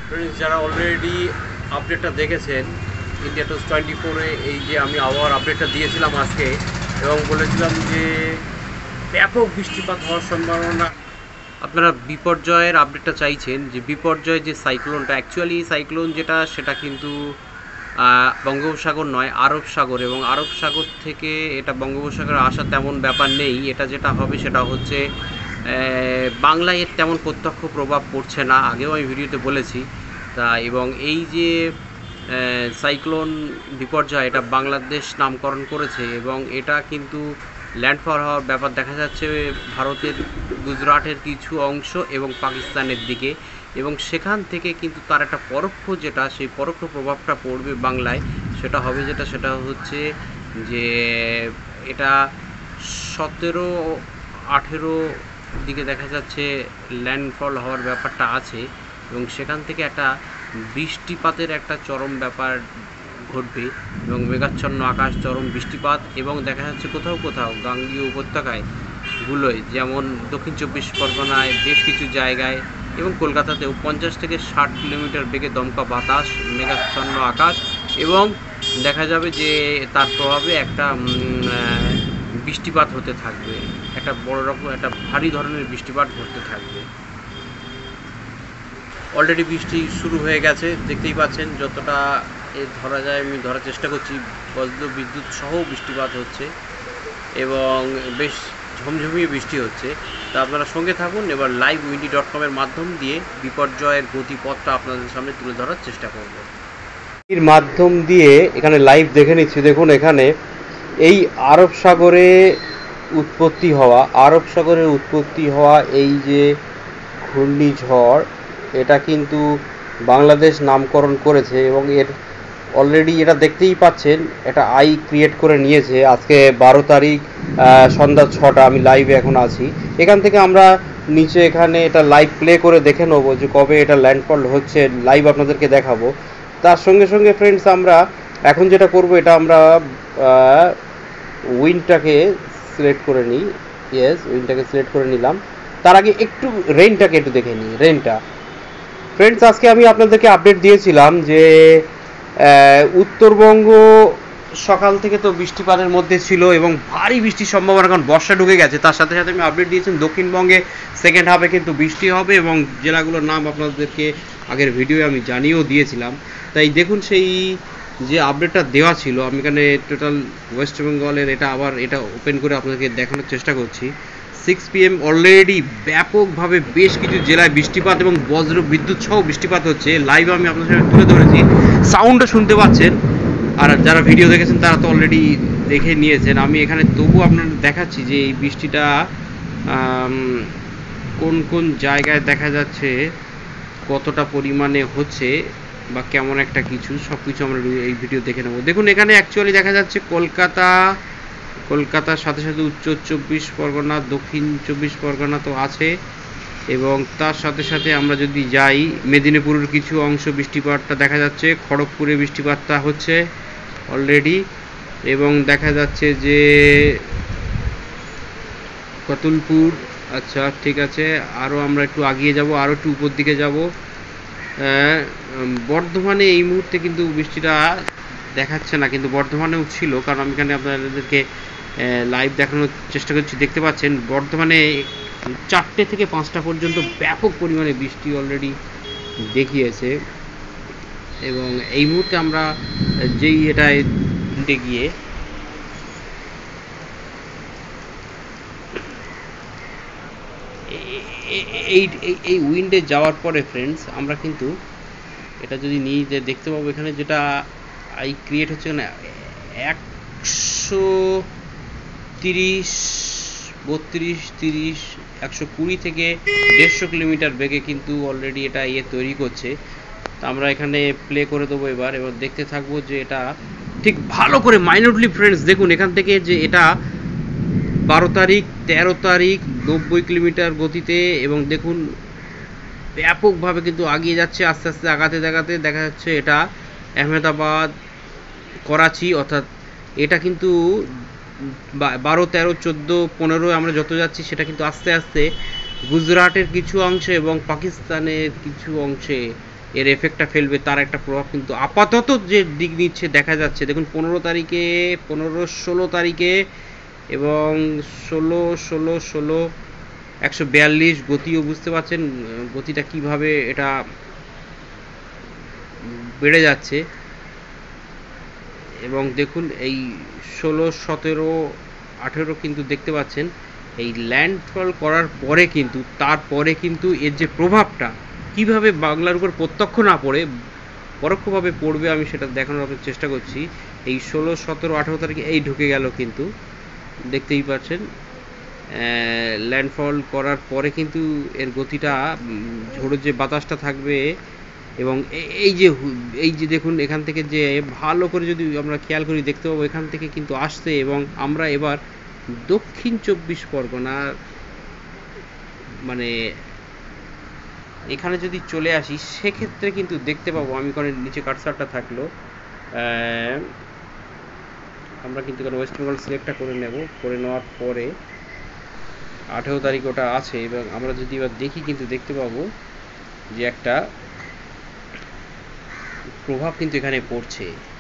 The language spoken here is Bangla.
ফ্রেন্ডস, যারা অলরেডি আপডেটটা দেখেছেন ইন্ডিয়া টোস 24-এ, এই যে আমি আবহাওয়ার আপডেটটা দিয়েছিলাম আজকে এবং বলেছিলাম যে ব্যাপক বৃষ্টিপাত হওয়ার সম্ভাবনা। আপনারা বিপর্যয়ের আপডেটটা চাইছেন, যে বিপর্যয় যে সাইক্লোনটা, অ্যাকচুয়ালি সাইক্লোন যেটা সেটা কিন্তু বঙ্গোপসাগর নয়, আরব সাগর, এবং আরব সাগর থেকে এটা বঙ্গোপসাগরে আসা তেমন ব্যাপার নেই। এটা যেটা হবে সেটা হচ্ছে বাংলায় এর তেমন প্রত্যক্ষ প্রভাব পড়ছে না, আগেও আমি ভিডিওতে বলেছি। তা এবং এই যে সাইক্লোন বিপর্যয়, এটা বাংলাদেশ নামকরণ করেছে এবং এটা কিন্তু ল্যান্ডফল হওয়ার ব্যাপার দেখা যাচ্ছে ভারতের গুজরাটের কিছু অংশ এবং পাকিস্তানের দিকে, এবং সেখান থেকে কিন্তু তার একটা পরোক্ষ যেটা, সেই পরোক্ষ প্রভাবটা পড়বে বাংলায়। সেটা হবে সেটা হচ্ছে যে এটা 17-18 দিকে দেখা যাচ্ছে ল্যান্ডফল হওয়ার ব্যাপারটা আছে, এবং সেখান থেকে একটা বৃষ্টিপাতের একটা চরম ব্যাপার ঘটবে এবং মেঘাচ্ছন্ন আকাশ, চরম বৃষ্টিপাত, এবং দেখা যাচ্ছে কোথাও কোথাও গাঙ্গীয় উপত্যকায় গুলোয়, যেমন দক্ষিণ 24 পরগনায় বেশ কিছু জায়গায় এবং কলকাতাতেও 50 থেকে 60 কিলোমিটার বেগে দমকা বাতাস, মেঘাচ্ছন্ন আকাশ, এবং দেখা যাবে যে তার প্রভাবে একটা বৃষ্টিপাত হতে থাকবে, একটা বড় রকম একটা ভারী ধরনের বৃষ্টিপাত ঘটতে থাকবে। অলরেডি বৃষ্টি শুরু হয়ে গেছে, দেখতেই পাচ্ছেন, যতটা ধরা যায় আমি ধরার চেষ্টা করছি। বজ্র বিদ্যুৎ সহ বৃষ্টিপাত হচ্ছে এবং বেশ ঝমঝমিয়ে বৃষ্টি হচ্ছে। তা আপনারা সঙ্গে থাকুন, এবার লাইভ মিডি.com-এর মাধ্যম দিয়ে বিপর্যয়ের গতিপথটা আপনাদের সামনে তুলে ধরার চেষ্টা করব। এর মাধ্যম দিয়ে এখানে লাইভ দেখে নিচ্ছি। দেখুন, এখানে এই আরব সাগরে উৎপত্তি হওয়া এই যে ঘূর্ণিঝড়, এটা কিন্তু বাংলাদেশ নামকরণ করেছে এবং এর অলরেডি এটা দেখতেই পাচ্ছেন, এটা আই ক্রিয়েট করে নিয়েছে। আজকে 12 তারিখ সন্ধ্যা 6টা, আমি লাইভে এখন আছি। এখান থেকে আমরা নিচে এখানে এটা লাইভ প্লে করে দেখে নেবো যে কবে এটা ল্যান্ডফল হচ্ছে, লাইভ আপনাদেরকে দেখাবো। তার সঙ্গে সঙ্গে ফ্রেন্ডস, আমরা এখন যেটা করব, এটা আমরা উইন্ডটাকে সিলেক্ট করে নিই। উইন্ডটাকে সিলেক্ট করে নিলাম। তার আগে একটু রেইনটাকে একটু দেখে নিই। রেইনটা ফ্রেন্ডস, আজকে আমি আপনাদেরকে আপডেট দিয়েছিলাম যে উত্তরবঙ্গ সকাল থেকে তো বৃষ্টিপাতের মধ্যে ছিল এবং ভারী বৃষ্টির সম্ভাবনা, কারণ বর্ষা ঢুকে গেছে। তার সাথে সাথে আমি আপডেট দিয়েছিলাম দক্ষিণবঙ্গে সেকেন্ড হাফে কিন্তু বৃষ্টি হবে, এবং জেলাগুলোর নাম আপনাদেরকে আগের ভিডিওয়ে আমি জানিয়েও দিয়েছিলাম। তাই দেখুন, সেই যে আপডেটটা দেওয়া ছিল, আমি এখানে টোটাল ওয়েস্ট বেঙ্গলের এটা ওপেন করে আপনাদেরকে দেখানোর চেষ্টা করছি। 6 PM অলরেডি ব্যাপকভাবে বেশ কিছু জেলায় বৃষ্টিপাত এবং বজ্র বিদ্যুৎ সহ বৃষ্টিপাত হচ্ছে। লাইভ আমি আপনাদের সামনে তুলে ধরেছি, সাউন্ডটা শুনতে পাচ্ছেন, আর যারা ভিডিও দেখেছেন তারা তো অলরেডি দেখে নিয়েছেন। আমি এখানে তবু আপনাদের দেখাচ্ছি যে এই বৃষ্টিটা কোন কোন জায়গায় দেখা যাচ্ছে, কতটা পরিমাণে হচ্ছে বা কেমন একটা কিছু, সব কিছু আমরা এই ভিডিও দেখে নেব। দেখুন, এখানে অ্যাকচুয়ালি দেখা যাচ্ছে কলকাতার সাথে সাথে উত্তর 24 পরগনা, দক্ষিণ 24 পরগনা তো আছে, এবং তার সাথে সাথে আমরা যদি যাই, মেদিনীপুরের কিছু অংশ বৃষ্টিপাতটা দেখা যাচ্ছে, খড়গপুরে বৃষ্টিপাতটা হচ্ছে অলরেডি, এবং দেখা যাচ্ছে যে কতুলপুর, আচ্ছা ঠিক আছে, আরও আমরা একটু আগিয়ে যাব, আরও একটু উপর দিকে যাব। বর্ধমানে এই মুহূর্তে কিন্তু বৃষ্টিটা দেখাচ্ছে না, কিন্তু বর্ধমানেও ছিল, কারণ আমি এখানে আপনাদেরকে লাইভ দেখানোর চেষ্টা করছি। দেখতে পাচ্ছেন বর্ধমানে 4টে থেকে 5টা পর্যন্ত ব্যাপক পরিমাণে বৃষ্টি অলরেডি দেখিয়েছে, এবং এই মুহূর্তে আমরা যেই এটায় গিয়ে এই উইন্ডে যাওয়ার পরে ফ্রেন্ডস, আমরা কিন্তু এটা যদি নিই, যে দেখতে পাবো এখানে যেটা আই ক্রিয়েট হচ্ছে, না 130, 32, 30, 120 থেকে 150 কিলোমিটার বেগে কিন্তু অলরেডি এটা তৈরি করছে। তা আমরা এখানে প্লে করে দেবো এবার দেখতে থাকবো যে এটা ঠিক ভালো করে মাইনরলি। ফ্রেন্ডস দেখুন, এখান থেকে যে এটা 12 তারিখ, 13 তারিখ 90 কিলোমিটার গতিতে, এবং দেখুন ব্যাপকভাবে কিন্তু আগিয়ে যাচ্ছে, আস্তে আস্তে আগাতে দেখা যাচ্ছে এটা আহমেদাবাদ, করাচি, অর্থাৎ এটা কিন্তু 12, 13, 14, 15 আমরা যত যাচ্ছি, সেটা কিন্তু আস্তে আস্তে গুজরাটের কিছু অংশে এবং পাকিস্তানের কিছু অংশে এর এফেক্টটা ফেলবে, তার একটা প্রভাব কিন্তু আপাতত যে দিক নিচ্ছে দেখা যাচ্ছে। দেখুন 15 তারিখে, 16 তারিখে এবং 16 142 গতিও বুঝতে পারছেন গতিটা কিভাবে এটা বেড়ে যাচ্ছে। এবং দেখুন এই 16 17 18 কিন্তু দেখতে পাচ্ছেন এই ল্যান্ডফল করার পরে কিন্তু, তারপরে কিন্তু এর যে প্রভাবটা কিভাবে বাংলার উপর প্রত্যক্ষ না পড়ে পরোক্ষভাবে পড়বে আমি সেটা দেখানোর চেষ্টা করছি। এই 16 17 18 তারিখে এই ঢুকে গেল কিন্তু দেখতেই পাচ্ছেন ল্যান্ডফল করার পরে কিন্তু এর গতিটা ঝোড়ো যে বাতাসটা থাকবে এবং এই যে দেখুন এখান থেকে যে ভালো করে যদি আমরা খেয়াল করি দেখতে পাবো এখান থেকে কিন্তু আসছে এবং আমরা এবার দক্ষিণ 24 পরগনার মানে এখানে যদি চলে আসি সেক্ষেত্রে কিন্তু দেখতে পাবো, আমি এখানে নিচে কার্সারটা থাকলো আমরা কিন্তু এখানে ওয়েস্ট বেঙ্গল সিলেক্টটা করে নেব, করে নেওয়ার পরে 18 তারিখ ওটা আছে এবং আমরা যদি এবার দেখি কিন্তু দেখতে পাবো যে একটা প্রভাব কিন্তু এখানে পড়ছে।